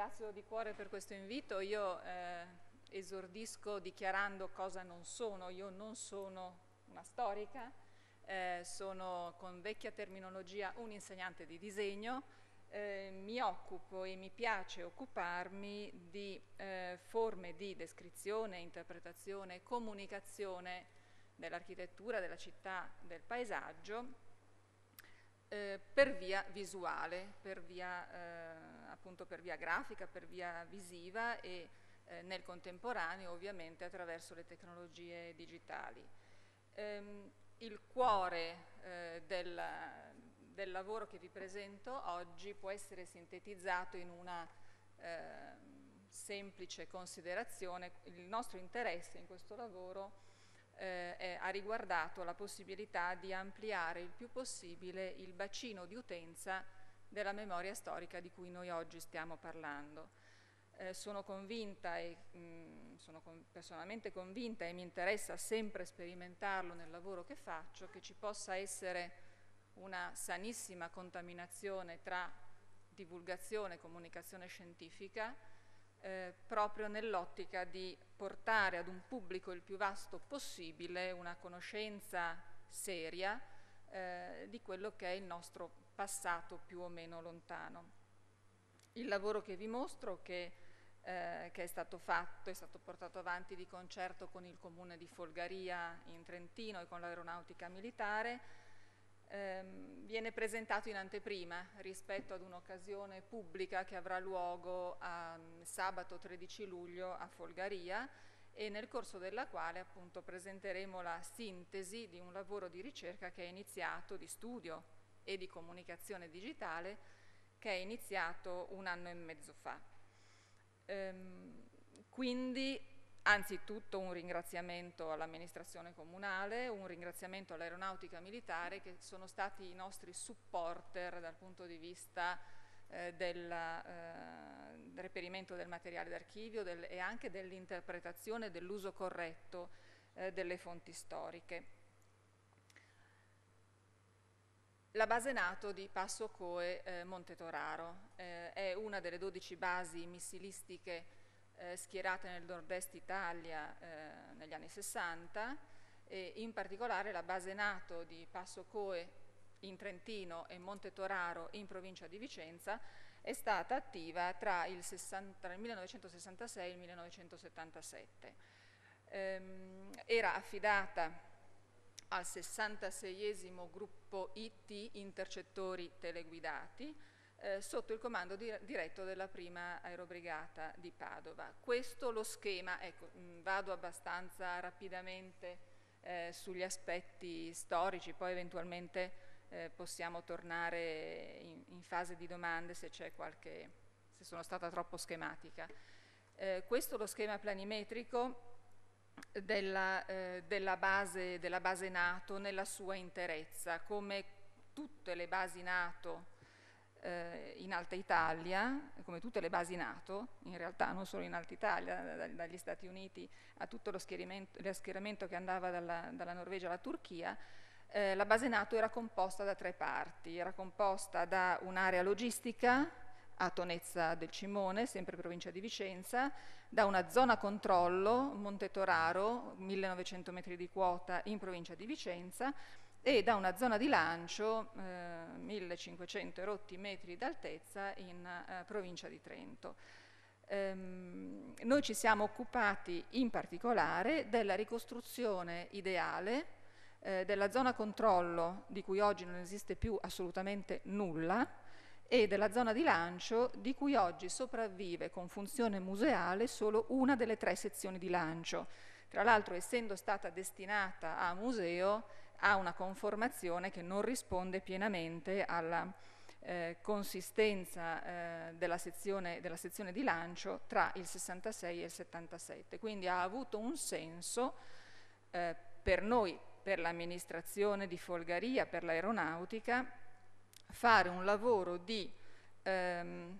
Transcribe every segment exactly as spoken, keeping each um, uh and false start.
ringrazio di cuore per questo invito. Io eh, esordisco dichiarando cosa non sono. Io non sono una storica, eh, sono con vecchia terminologia un insegnante di disegno. Eh, mi occupo e mi piace occuparmi di eh, forme di descrizione, interpretazione e comunicazione dell'architettura, della città, del paesaggio, Eh, per via visuale, per via, eh, appunto per via grafica, per via visiva e eh, nel contemporaneo ovviamente attraverso le tecnologie digitali. Ehm, il cuore eh, del, del lavoro che vi presento oggi può essere sintetizzato in una eh, semplice considerazione. Il nostro interesse in questo lavoro Eh, è, ha riguardato la possibilità di ampliare il più possibile il bacino di utenza della memoria storica di cui noi oggi stiamo parlando. Eh, sono convinta e mh, sono con, personalmente convinta e mi interessa sempre sperimentarlo nel lavoro che faccio, che ci possa essere una sanissima contaminazione tra divulgazione e comunicazione scientifica, Eh, proprio nell'ottica di portare ad un pubblico il più vasto possibile una conoscenza seria eh, di quello che è il nostro passato più o meno lontano. Il lavoro che vi mostro, che, eh, che è stato fatto, è stato portato avanti di concerto con il Comune di Folgaria in Trentino e con l'Aeronautica Militare, Ehm, viene presentato in anteprima rispetto ad un'occasione pubblica che avrà luogo a, sabato tredici luglio a Folgaria e nel corso della quale appunto presenteremo la sintesi di un lavoro di ricerca che è iniziato, di studio e di comunicazione digitale, che è iniziato un anno e mezzo fa. Ehm, quindi anzitutto un ringraziamento all'amministrazione comunale, un ringraziamento all'Aeronautica Militare, che sono stati i nostri supporter dal punto di vista eh, del eh, reperimento del materiale d'archivio del, e anche dell'interpretazione e dell'uso corretto eh, delle fonti storiche. La base NATO di Passo Coe eh, Montetoraro eh, è una delle dodici basi missilistiche Eh, schierate nel nord-est Italia eh, negli anni sessanta, e in particolare la base NATO di Passo Coe in Trentino e Montetoraro in provincia di Vicenza è stata attiva tra il, sessanta, tra il millenovecentosessantasei e il millenovecentosettantasette. Ehm, era affidata al sessantaseiesimo gruppo I T, intercettori teleguidati, Eh, sotto il comando di, diretto della prima aerobrigata di Padova. Questo lo schema, ecco, mh, vado abbastanza rapidamente eh, sugli aspetti storici, poi eventualmente eh, possiamo tornare in, in fase di domande se c'è qualche, se sono stata troppo schematica. Eh, questo lo schema planimetrico della, eh, della, base, della base NATO nella sua interezza, come tutte le basi NATO in Alta Italia, come tutte le basi NATO, in realtà non solo in Alta Italia, dagli Stati Uniti a tutto lo schieramento, lo schieramento che andava dalla, dalla Norvegia alla Turchia, eh, la base NATO era composta da tre parti. Era composta da un'area logistica a Tonezza del Cimone, sempre provincia di Vicenza, da una zona controllo, Montetoraro, millenovecento metri di quota in provincia di Vicenza, e da una zona di lancio, eh, millecinquecento rotti metri d'altezza in eh, provincia di Trento. Ehm, noi ci siamo occupati in particolare della ricostruzione ideale eh, della zona controllo, di cui oggi non esiste più assolutamente nulla, e della zona di lancio, di cui oggi sopravvive con funzione museale solo una delle tre sezioni di lancio. Tra l'altro, essendo stata destinata a museo, ha una conformazione che non risponde pienamente alla eh, consistenza eh, della, sezione, della sezione di lancio tra il sessantasei e il settantasette. Quindi ha avuto un senso eh, per noi, per l'amministrazione di Folgaria, per l'aeronautica, fare un lavoro di ehm,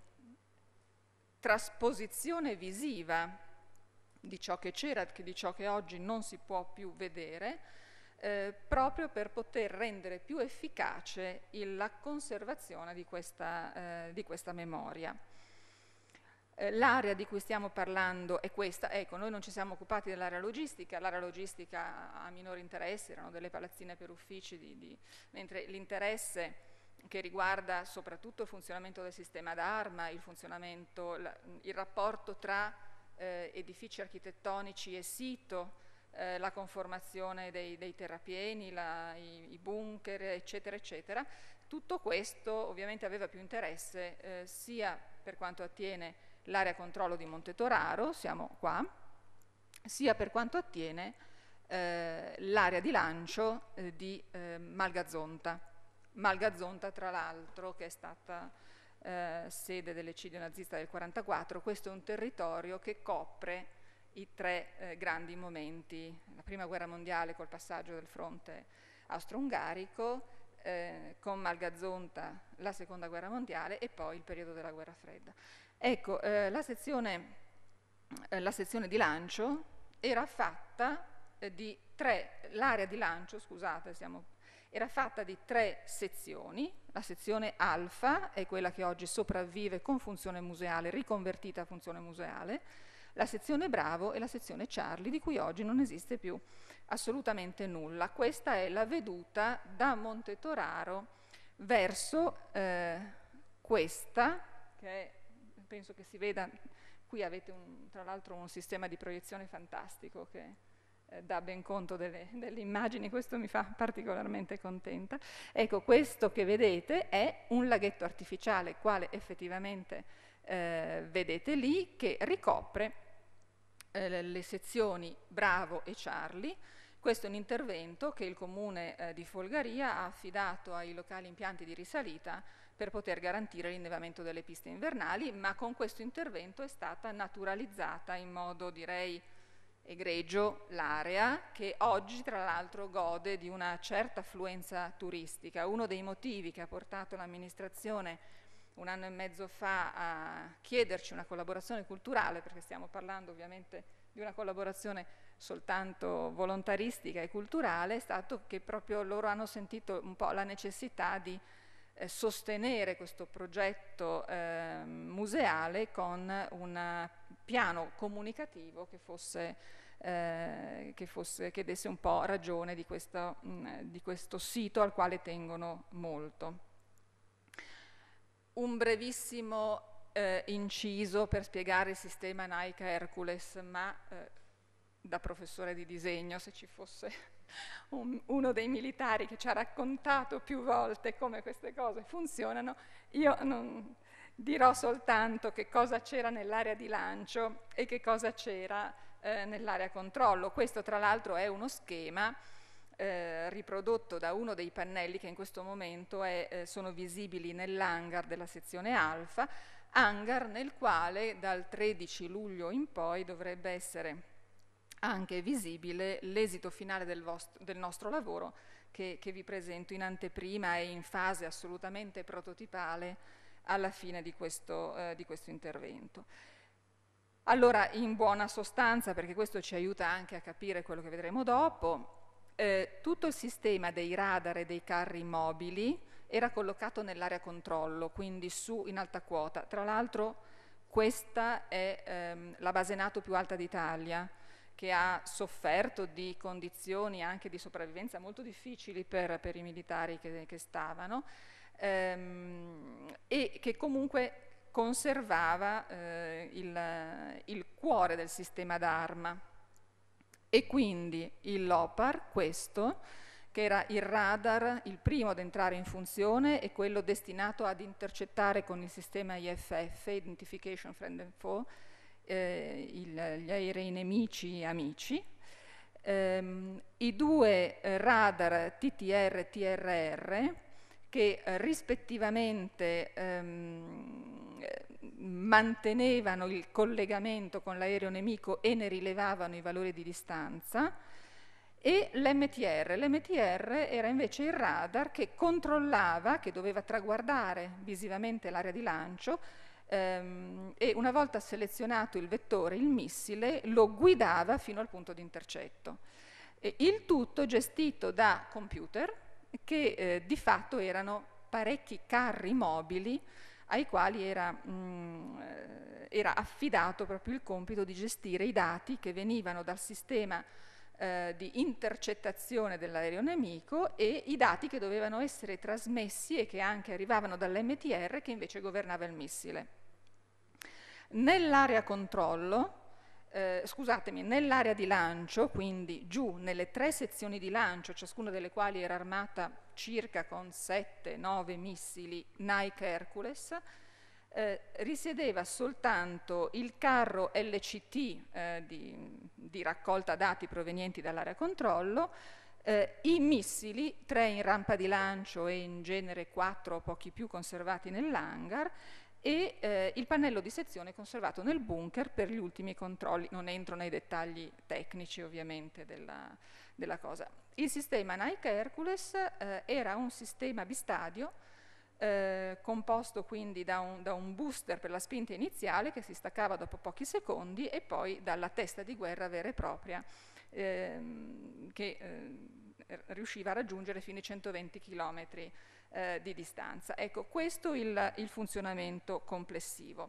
trasposizione visiva di ciò che c'era, di ciò che oggi non si può più vedere, Eh, proprio per poter rendere più efficace il, la conservazione di questa, eh, di questa memoria. eh, l'area di cui stiamo parlando è questa. Ecco, noi non ci siamo occupati dell'area logistica, l'area logistica ha minore interesse, erano delle palazzine per uffici, di, di, mentre l'interesse che riguarda soprattutto il funzionamento del sistema d'arma, il funzionamento, la, il rapporto tra eh, edifici architettonici e sito, eh, la conformazione dei, dei terrapieni, la, i, i bunker, eccetera, eccetera. Tutto questo ovviamente aveva più interesse eh, sia per quanto attiene l'area controllo di Montetoraro, siamo qua, sia per quanto attiene eh, l'area di lancio eh, di eh, Malgazonta. Malgazonta, tra l'altro, che è stata eh, sede dell'eccidio nazista del quarantaquattro, questo è un territorio che copre i tre eh, grandi momenti, la prima guerra mondiale col passaggio del fronte austro-ungarico, eh, con Malgazonta la seconda guerra mondiale e poi il periodo della guerra fredda. Ecco, eh, la, sezione, eh, la sezione di lancio era fatta eh, di tre, l'area di lancio, scusate, siamo era fatta di tre sezioni. La sezione alfa è quella che oggi sopravvive con funzione museale, riconvertita a funzione museale, la sezione Bravo e la sezione Charlie, di cui oggi non esiste più assolutamente nulla. Questa è la veduta da Montetoraro verso eh, questa, che è, penso che si veda, qui avete un, tra l'altro un sistema di proiezione fantastico che dà ben conto delle, delle immagini, questo mi fa particolarmente contenta. Ecco, questo che vedete è un laghetto artificiale, quale effettivamente eh, vedete lì, che ricopre eh, le sezioni Bravo e Charlie. Questo è un intervento che il comune eh, di Folgaria ha affidato ai locali impianti di risalita per poter garantire l'innevamento delle piste invernali, ma con questo intervento è stata naturalizzata in modo, direi, egregio l'area, che oggi tra l'altro gode di una certa affluenza turistica. Uno dei motivi che ha portato l'amministrazione un anno e mezzo fa a chiederci una collaborazione culturale, perché stiamo parlando ovviamente di una collaborazione soltanto volontaristica e culturale, è stato che proprio loro hanno sentito un po' la necessità di eh, sostenere questo progetto eh, museale con un piano comunicativo che fosse, eh, che fosse, che desse un po' ragione di questo, mh, di questo sito al quale tengono molto. Un brevissimo eh, inciso per spiegare il sistema Naica Hercules, ma eh, da professore di disegno, se ci fosse un, uno dei militari che ci ha raccontato più volte come queste cose funzionano, io non dirò soltanto che cosa c'era nell'area di lancio e che cosa c'era eh, nell'area controllo. Questo tra l'altro è uno schema eh, riprodotto da uno dei pannelli che in questo momento è, eh, sono visibili nell'hangar della sezione Alfa, hangar nel quale dal tredici luglio in poi dovrebbe essere anche visibile l'esito finale del, vostro, del nostro lavoro che, che vi presento in anteprima e in fase assolutamente prototipale alla fine di questo, eh, di questo intervento. Allora, in buona sostanza, perché questo ci aiuta anche a capire quello che vedremo dopo, eh, tutto il sistema dei radar e dei carri mobili era collocato nell'area controllo, quindi su in alta quota. Tra l'altro questa è ehm, la base NATO più alta d'Italia, che ha sofferto di condizioni anche di sopravvivenza molto difficili per, per i militari che, che stavano, ehm, e che comunque conservava eh, il, il cuore del sistema d'arma. E quindi il LOPAR, questo, che era il radar, il primo ad entrare in funzione e quello destinato ad intercettare con il sistema I F F, Identification Friend and Foe, eh, il, gli aerei nemici e amici. Ehm, I due eh, radar T T R e T R R che eh, rispettivamente ehm, mantenevano il collegamento con l'aereo nemico e ne rilevavano i valori di distanza, e l'M T R. L'M T R era invece il radar che controllava, che doveva traguardare visivamente l'area di lancio ehm, e una volta selezionato il vettore, il missile, lo guidava fino al punto di intercetto. E il tutto gestito da computer che eh, di fatto erano parecchi carri mobili ai quali era, mh, era affidato proprio il compito di gestire i dati che venivano dal sistema eh, di intercettazione dell'aereo nemico e i dati che dovevano essere trasmessi e che anche arrivavano dall'M T R che invece governava il missile. Nell'area controllo, eh, scusatemi, nell'area di lancio, quindi giù nelle tre sezioni di lancio, ciascuna delle quali era armata circa con sette nove missili Nike Hercules, eh, risiedeva soltanto il carro L C T eh, di, di raccolta dati provenienti dall'area controllo, eh, i missili, tre in rampa di lancio e in genere quattro o pochi più conservati nell'hangar, e eh, il pannello di sezione conservato nel bunker per gli ultimi controlli. Non entro nei dettagli tecnici ovviamente della, della cosa. Il sistema Nike Hercules eh, era un sistema bistadio eh, composto quindi da un, da un booster per la spinta iniziale che si staccava dopo pochi secondi e poi dalla testa di guerra vera e propria ehm, che eh, riusciva a raggiungere fino ai centoventi chilometri Eh, di distanza. Ecco, questo è il, il funzionamento complessivo.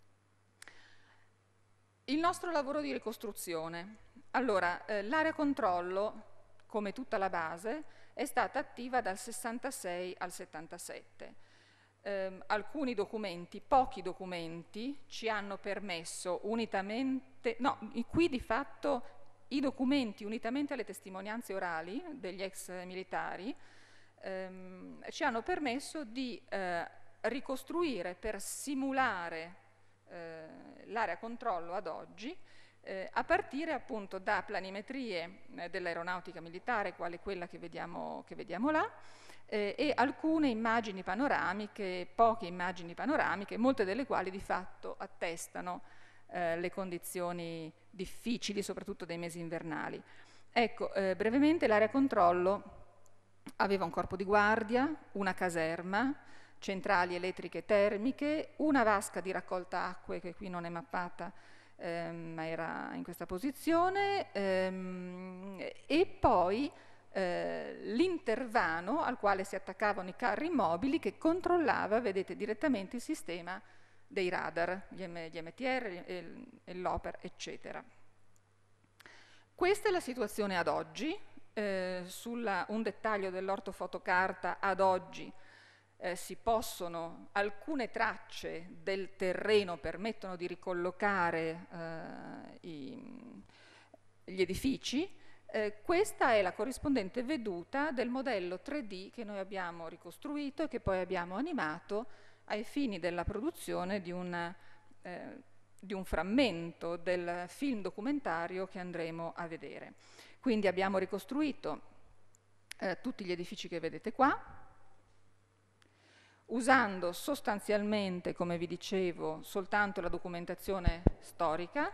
Il nostro lavoro di ricostruzione. Allora, eh, l'area controllo, come tutta la base, è stata attiva dal sessantasei al settantasette. Eh, alcuni documenti, pochi documenti, ci hanno permesso unitamente, no, qui di fatto i documenti unitamente alle testimonianze orali degli ex militari Ehm, ci hanno permesso di eh, ricostruire per simulare eh, l'area controllo ad oggi eh, a partire appunto da planimetrie eh, dell'aeronautica militare, quale quella che vediamo, che vediamo là, eh, e alcune immagini panoramiche, poche immagini panoramiche, molte delle quali di fatto attestano eh, le condizioni difficili, soprattutto dei mesi invernali. Ecco, eh, brevemente l'area controllo aveva un corpo di guardia, una caserma, centrali elettriche e termiche, una vasca di raccolta acque che qui non è mappata ehm, ma era in questa posizione ehm, e poi eh, l'intervano al quale si attaccavano i carri mobili che controllava, vedete, direttamente il sistema dei radar, gli, M, gli M T R e, e l'Oper, eccetera. Questa è la situazione ad oggi. Eh, sulla, un dettaglio dell'ortofotocarta ad oggi eh, si possono, alcune tracce del terreno permettono di ricollocare eh, i, gli edifici. Eh, questa è la corrispondente veduta del modello tre D che noi abbiamo ricostruito e che poi abbiamo animato ai fini della produzione di un, eh, di un frammento del film documentario che andremo a vedere. Quindi abbiamo ricostruito eh, tutti gli edifici che vedete qua, usando sostanzialmente, come vi dicevo, soltanto la documentazione storica,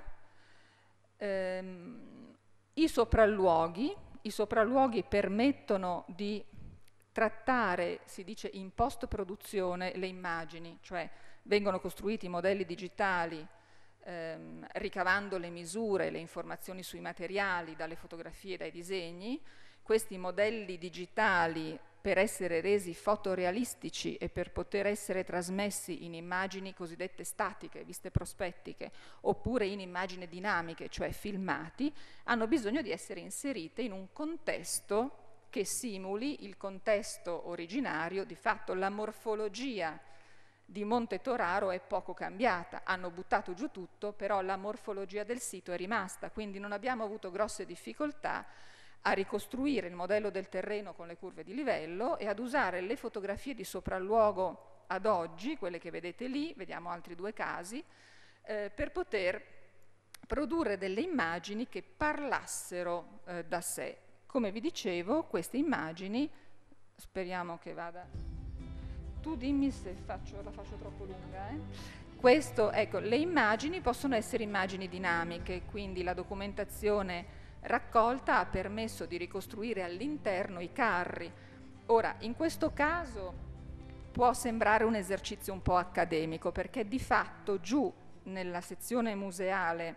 ehm, i sopralluoghi. I sopralluoghi permettono di trattare, si dice in post-produzione, le immagini, cioè vengono costruiti modelli digitali Ehm, ricavando le misure, le informazioni sui materiali dalle fotografie e dai disegni. Questi modelli digitali, per essere resi fotorealistici e per poter essere trasmessi in immagini cosiddette statiche, viste prospettiche, oppure in immagini dinamiche, cioè filmati, hanno bisogno di essere inserite in un contesto che simuli il contesto originario. Di fatto la morfologia di Monte Toraro è poco cambiata, hanno buttato giù tutto, però la morfologia del sito è rimasta, quindi non abbiamo avuto grosse difficoltà a ricostruire il modello del terreno con le curve di livello e ad usare le fotografie di sopralluogo ad oggi, quelle che vedete lì, vediamo altri due casi, eh, per poter produrre delle immagini che parlassero eh, da sé. Come vi dicevo, queste immagini, speriamo che vada... Tu dimmi se faccio, la faccio troppo lunga. Eh? Questo, ecco, le immagini possono essere immagini dinamiche, quindi la documentazione raccolta ha permesso di ricostruire all'interno i carri. Ora, in questo caso può sembrare un esercizio un po' accademico, perché di fatto giù nella sezione museale,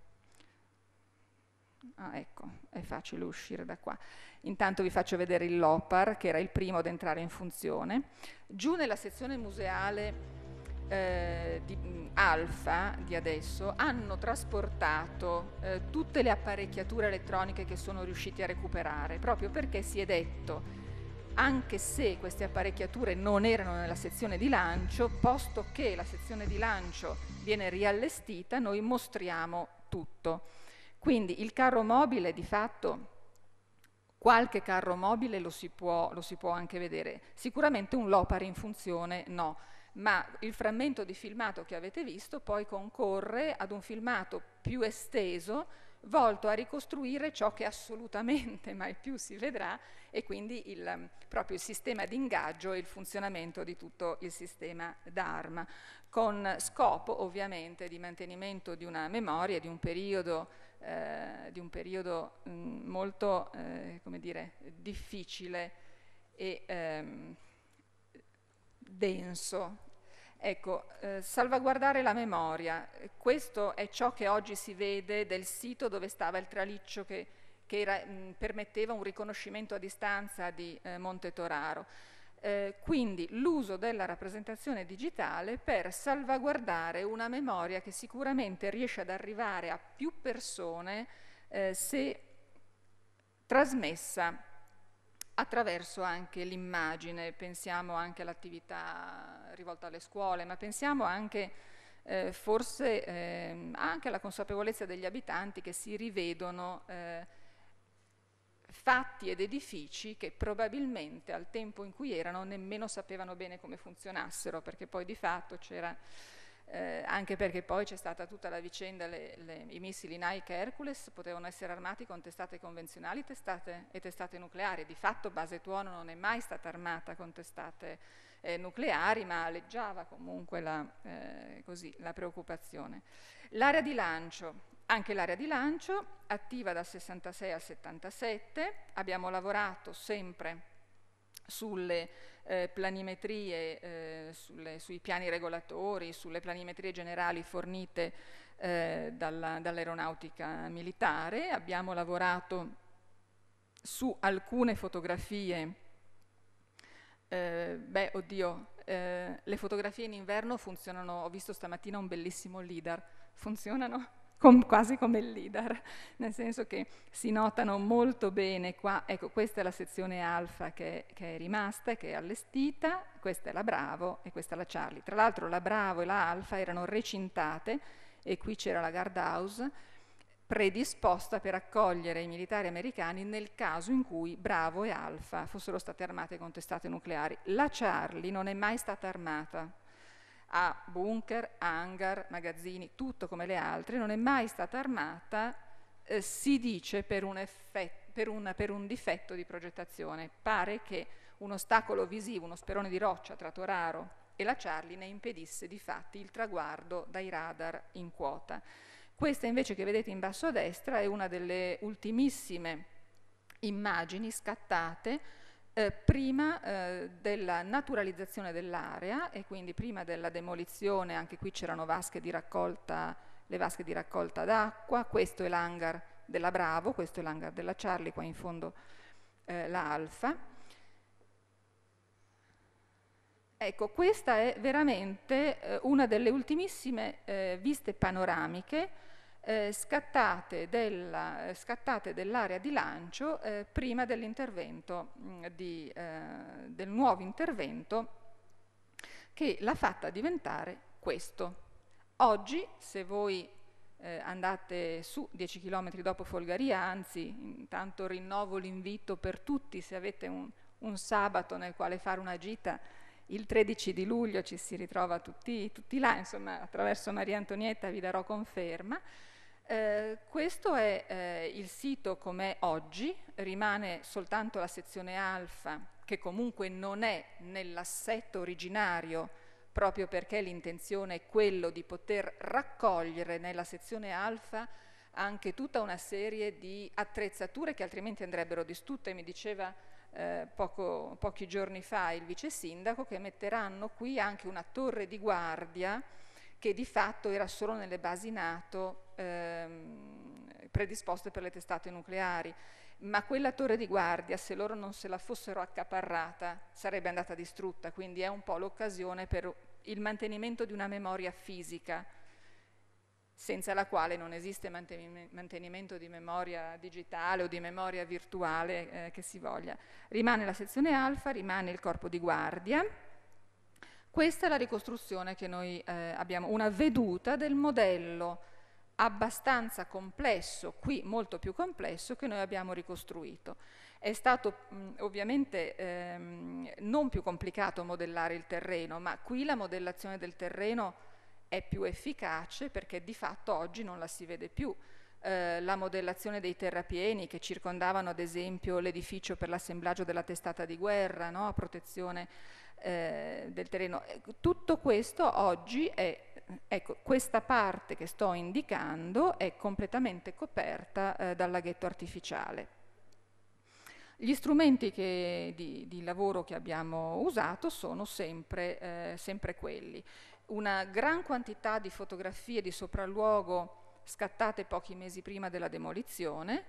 ah, ecco, è facile uscire da qua. Intanto vi faccio vedere il Lopar, che era il primo ad entrare in funzione. Giù nella sezione museale eh, di mh, Alfa di adesso hanno trasportato eh, tutte le apparecchiature elettroniche che sono riusciti a recuperare, proprio perché si è detto, anche se queste apparecchiature non erano nella sezione di lancio, posto che la sezione di lancio viene riallestita, noi mostriamo tutto. Quindi il carro mobile, di fatto, qualche carro mobile lo si può, lo si può anche vedere, sicuramente un Lopar in funzione no, ma il frammento di filmato che avete visto poi concorre ad un filmato più esteso, volto a ricostruire ciò che assolutamente mai più si vedrà, e quindi il, proprio il sistema di ingaggio e il funzionamento di tutto il sistema d'arma, con scopo ovviamente di mantenimento di una memoria, di un periodo, eh, di un periodo mh, molto eh, come dire, difficile e ehm, denso. Ecco, eh, salvaguardare la memoria, questo è ciò che oggi si vede del sito dove stava il traliccio che, che era, mh, permetteva un riconoscimento a distanza di eh, Monte Toraro. Eh, quindi l'uso della rappresentazione digitale per salvaguardare una memoria che sicuramente riesce ad arrivare a più persone eh, se trasmessa attraverso anche l'immagine. Pensiamo anche all'attività rivolta alle scuole, ma pensiamo anche eh, forse eh, anche alla consapevolezza degli abitanti che si rivedono eh, fatti ed edifici che probabilmente al tempo in cui erano nemmeno sapevano bene come funzionassero, perché poi di fatto c'era, eh, anche perché poi c'è stata tutta la vicenda, le, le, i missili Nike Hercules potevano essere armati con testate convenzionali testate, e testate nucleari. Di fatto Base Tuono non è mai stata armata con testate eh, nucleari, ma aleggiava comunque la, eh, così, la preoccupazione. L'area di lancio. Anche l'area di lancio, attiva dal sessantasei al settantasette, abbiamo lavorato sempre sulle eh, planimetrie, eh, sulle, sui piani regolatori, sulle planimetrie generali fornite eh, dalla, dall'aeronautica militare, abbiamo lavorato su alcune fotografie, eh, beh oddio, eh, le fotografie in inverno funzionano, ho visto stamattina un bellissimo LIDAR, funzionano? Com, quasi come il LIDAR, nel senso che si notano molto bene qua. Ecco, questa è la sezione Alfa che, che è rimasta, che è allestita, questa è la Bravo e questa è la Charlie. Tra l'altro la Bravo e la Alfa erano recintate e qui c'era la guard house predisposta per accogliere i militari americani nel caso in cui Bravo e Alfa fossero state armate con testate nucleari. La Charlie non è mai stata armata, ha bunker, hangar, magazzini, tutto come le altre, non è mai stata armata, eh, si dice per un, effetto, per, una, per un difetto di progettazione. Pare che un ostacolo visivo, uno sperone di roccia tra Toraro e la Charlie ne impedisse di fatti il traguardo dai radar in quota. Questa invece che vedete in basso a destra è una delle ultimissime immagini scattate Eh, prima eh, della naturalizzazione dell'area e quindi prima della demolizione. Anche qui c'erano vasche di raccolta, le vasche di raccolta d'acqua. Questo è l'hangar della Bravo, questo è l'hangar della Charlie, qua in fondo eh, la Alfa. Ecco, questa è veramente eh, una delle ultimissime eh, viste panoramiche Eh, scattate, della, eh, scattate dell'area di lancio eh, prima dell'intervento, mh, di, eh, del nuovo intervento che l'ha fatta diventare questo. Oggi, se voi eh, andate su dieci chilometri dopo Folgaria, anzi, intanto rinnovo l'invito per tutti, se avete un, un sabato nel quale fare una gita, il tredici di luglio ci si ritrova tutti, tutti là, insomma, attraverso Maria Antonietta vi darò conferma. Eh, questo è eh, il sito com'è oggi, rimane soltanto la sezione Alfa, che comunque non è nell'assetto originario, proprio perché l'intenzione è quello di poter raccogliere nella sezione Alfa anche tutta una serie di attrezzature che altrimenti andrebbero distrutte. Mi diceva eh, poco, pochi giorni fa il vice sindaco che metteranno qui anche una torre di guardia che di fatto era solo nelle basi NATO ehm, predisposte per le testate nucleari, ma quella torre di guardia, se loro non se la fossero accaparrata, sarebbe andata distrutta, quindi è un po' l'occasione per il mantenimento di una memoria fisica, senza la quale non esiste mantenimento di memoria digitale o di memoria virtuale eh, che si voglia. Rimane la sezione alfa, rimane il corpo di guardia. Questa è la ricostruzione che noi eh, abbiamo, una veduta del modello abbastanza complesso, qui molto più complesso, che noi abbiamo ricostruito. È stato mh, ovviamente ehm, non più complicato modellare il terreno, ma qui la modellazione del terreno è più efficace perché di fatto oggi non la si vede più. Eh, la modellazione dei terrapieni che circondavano ad esempio l'edificio per l'assemblaggio della testata di guerra, no? A protezione eh, del terreno. Tutto questo oggi è, ecco, questa parte che sto indicando è completamente coperta eh, dal laghetto artificiale. Gli strumenti che, di, di lavoro che abbiamo usato sono sempre, eh, sempre quelli. Una gran quantità di fotografie di sopralluogo scattate pochi mesi prima della demolizione,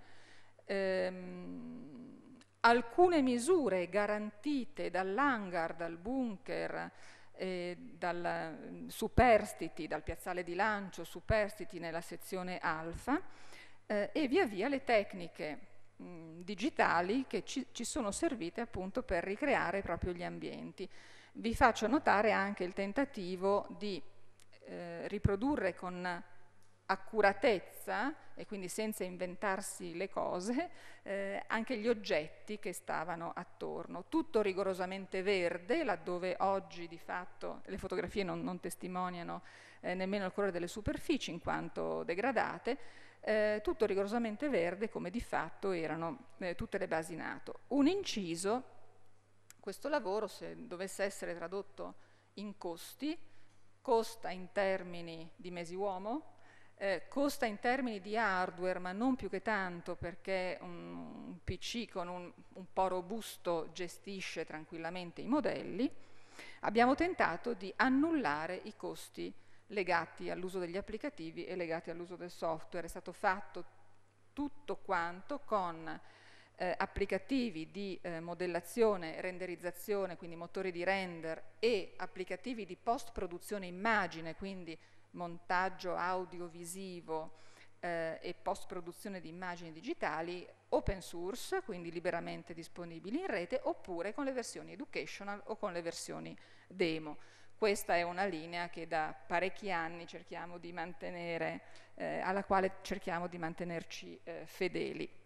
ehm, alcune misure garantite dall'hangar, dal bunker, eh, dal superstiti, dal piazzale di lancio superstiti nella sezione alfa, eh, e via via le tecniche mh, digitali che ci, ci sono servite appunto per ricreare proprio gli ambienti. Vi faccio notare anche il tentativo di eh, riprodurre con accuratezza e quindi senza inventarsi le cose eh, anche gli oggetti che stavano attorno. Tutto rigorosamente verde, laddove oggi di fatto le fotografie non, non testimoniano eh, nemmeno il colore delle superfici in quanto degradate, eh, tutto rigorosamente verde come di fatto erano eh, tutte le basi NATO. Un inciso. Questo lavoro, se dovesse essere tradotto in costi, costa in termini di mesi uomo, eh, costa in termini di hardware, ma non più che tanto perché un, un P C con un, un po' robusto gestisce tranquillamente i modelli. Abbiamo tentato di annullare i costi legati all'uso degli applicativi e legati all'uso del software. È stato fatto tutto quanto con Eh, applicativi di eh, modellazione, renderizzazione, quindi motori di render, e applicativi di post-produzione immagine, quindi montaggio audiovisivo eh, e post-produzione di immagini digitali, open source, quindi liberamente disponibili in rete, oppure con le versioni educational o con le versioni demo. Questa è una linea che da parecchi anni cerchiamo di mantenere, eh, alla quale cerchiamo di mantenerci eh, fedeli.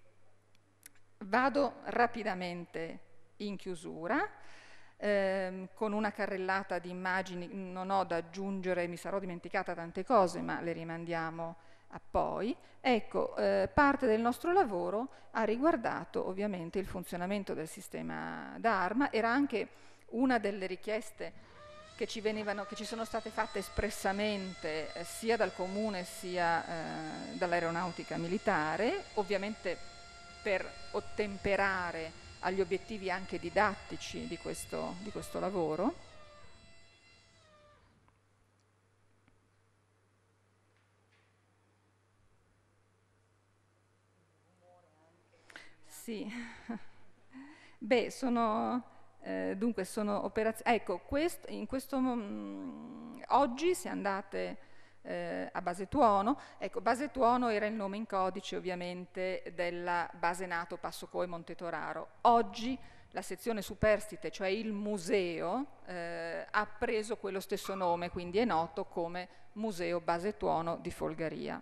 Vado rapidamente in chiusura, ehm, con una carrellata di immagini, non ho da aggiungere, mi sarò dimenticata tante cose, ma le rimandiamo a poi. Ecco, eh, parte del nostro lavoro ha riguardato ovviamente il funzionamento del sistema d'arma, era anche una delle richieste che ci, venivano, che ci sono state fatte espressamente eh, sia dal Comune sia eh, dall'aeronautica militare, ovviamente per ottemperare agli obiettivi anche didattici di questo, di questo lavoro. Sì, beh, sono, eh, dunque sono operazioni, ecco, quest, in questo, mh, oggi se andate eh, a Basetuono, ecco, Basetuono era il nome in codice ovviamente della base NATO Passo Coe Montetoraro. Oggi la sezione superstite, cioè il museo, eh, ha preso quello stesso nome, quindi è noto come Museo Basetuono di Folgaria.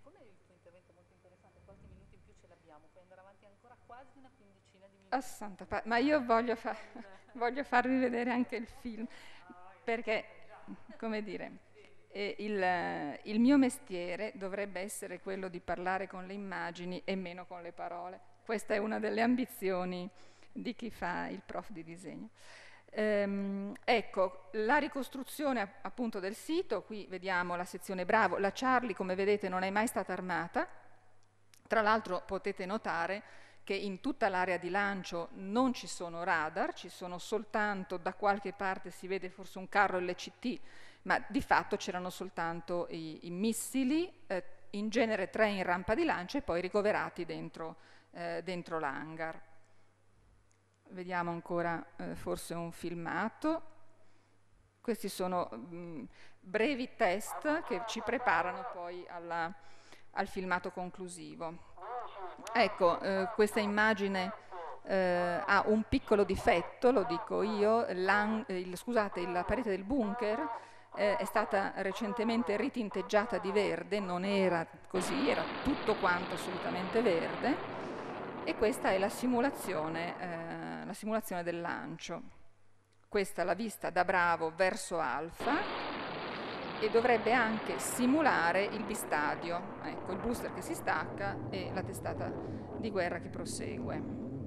Oh, santa pa- ma io voglio, fa- voglio farvi vedere anche il film, perché, come dire, eh, il, il mio mestiere dovrebbe essere quello di parlare con le immagini e meno con le parole. Questa è una delle ambizioni di chi fa il prof di disegno. Ehm, ecco, la ricostruzione appunto del sito, qui vediamo la sezione Bravo, la Charlie come vedete non è mai stata armata, tra l'altro potete notare che in tutta l'area di lancio non ci sono radar, ci sono soltanto, da qualche parte si vede forse un carro L C T, ma di fatto c'erano soltanto i, i missili, eh, in genere tre in rampa di lancio e poi ricoverati dentro, eh, dentro l'hangar. Vediamo ancora eh, forse un filmato. questi sono mh, brevi test che ci preparano poi alla, al filmato conclusivo. Ecco, eh, questa immagine eh, ha un piccolo difetto, lo dico io, l'an- il, scusate, la parete del bunker eh, è stata recentemente ritinteggiata di verde, non era così, era tutto quanto assolutamente verde, e questa è la simulazione, eh, la simulazione del lancio. Questa è la vista da Bravo verso Alfa e dovrebbe anche simulare il bistadio, ecco, il booster che si stacca e la testata di guerra che prosegue.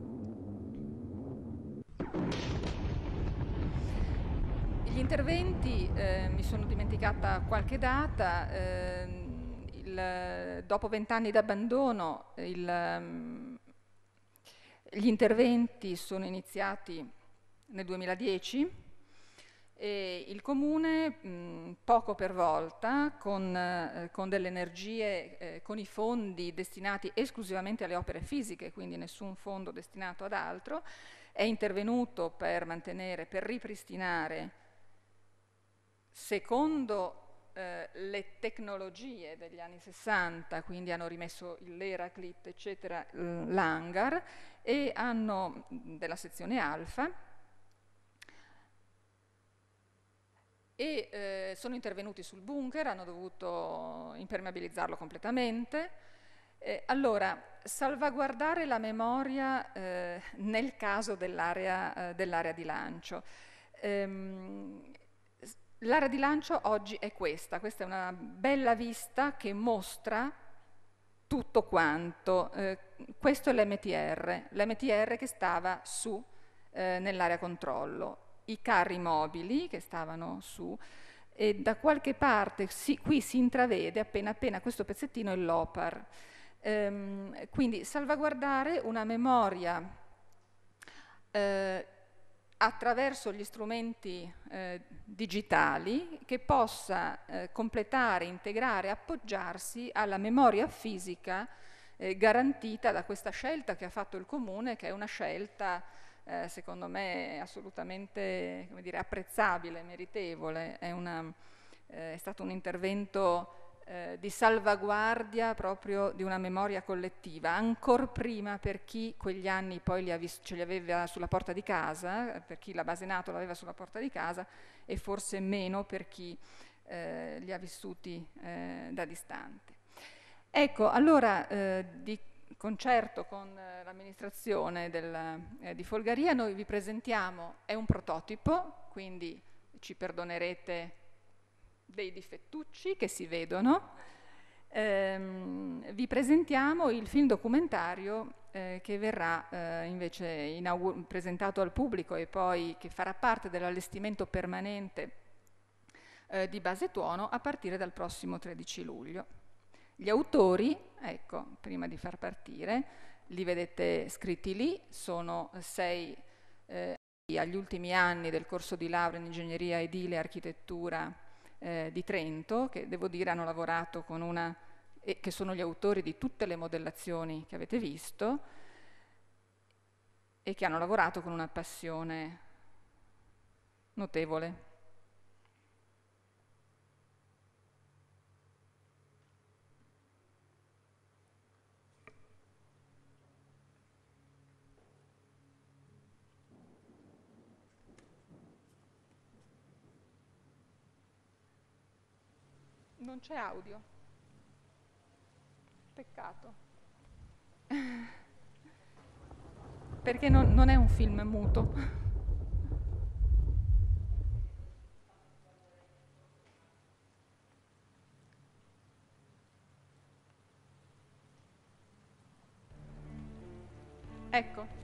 Gli interventi, eh, mi sono dimenticata qualche data, eh, il, dopo vent'anni d'abbandono il, um, gli interventi sono iniziati nel duemiladieci e il Comune mh, poco per volta con, eh, con delle energie, eh, con i fondi destinati esclusivamente alle opere fisiche, quindi nessun fondo destinato ad altro, è intervenuto per mantenere, per ripristinare secondo eh, le tecnologie degli anni sessanta, quindi hanno rimesso l'Eraclit, eccetera, l'hangar e hanno della sezione alfa e eh, sono intervenuti sul bunker, hanno dovuto impermeabilizzarlo completamente. Eh, allora, salvaguardare la memoria eh, nel caso dell'area eh, dell'area di lancio. Ehm, L'area di lancio oggi è questa, questa è una bella vista che mostra tutto quanto. Eh, questo è l'M T R, l'M T R che stava su eh, nell'area controllo, i carri mobili che stavano su e da qualche parte si, qui si intravede appena appena questo pezzettino il LOPAR. Ehm, quindi salvaguardare una memoria eh, attraverso gli strumenti eh, digitali che possa eh, completare, integrare, appoggiarsi alla memoria fisica eh, garantita da questa scelta che ha fatto il Comune, che è una scelta eh, secondo me assolutamente, come dire, apprezzabile, meritevole. È, una, eh, è stato un intervento eh, di salvaguardia proprio di una memoria collettiva, ancor prima per chi quegli anni poi li ha vis- ce li aveva sulla porta di casa, per chi la base NATO l'aveva sulla porta di casa e forse meno per chi eh, li ha vissuti eh, da distante. Ecco, allora eh, di concerto con eh, l'amministrazione del, eh, di Folgaria noi vi presentiamo, è un prototipo, quindi ci perdonerete dei difettucci che si vedono. Ehm, vi presentiamo il film documentario eh, che verrà eh, invece presentato al pubblico e poi che farà parte dell'allestimento permanente eh, di Base Tuono a partire dal prossimo tredici luglio. Gli autori, ecco, prima di far partire, li vedete scritti lì, sono sei eh, agli ultimi anni del corso di laurea in ingegneria edile e architettura eh, di Trento, che devo dire hanno lavorato con una, e che sono gli autori di tutte le modellazioni che avete visto e che hanno lavorato con una passione notevole. Non c'è audio. Peccato. Perché non, non è un film muto. Ecco.